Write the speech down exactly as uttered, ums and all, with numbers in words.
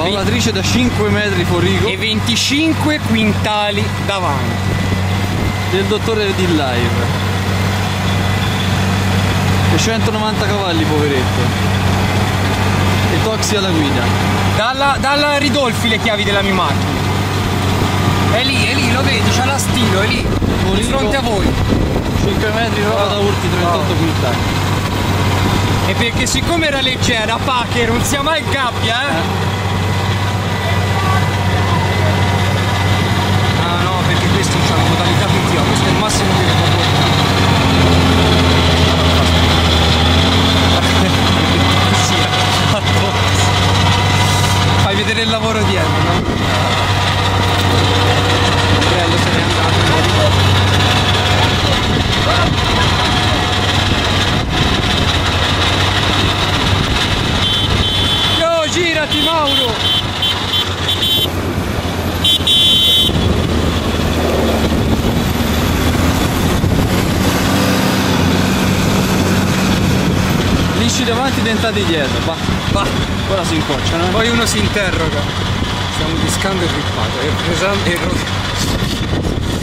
lavoratrice da cinque metri fuorico e venticinque quintali davanti. Del dottore di live. E centonovanta cavalli, poveretto. E Toxi alla guida. Dalla, dalla Ridolfi le chiavi della mia macchina. È lì, è lì, lo vedi, c'ha la stilo, è lì, di fronte a voi. cinque metri, roba da urti, trentotto quintali. E perché siccome era leggera, Pache non sia mai in gabbia, eh? eh. Ah no, perché questi c'hanno la modalità P T O, questo è il massimo che può portare. Sì, fai vedere il lavoro dietro, no? Bello, se n'è andato. Yo, girati Mauro! Lisci davanti, dentati dietro, va, va, ora si incocciano. Eh? Poi uno si interroga. Stiamo discando il rippato, è pesante e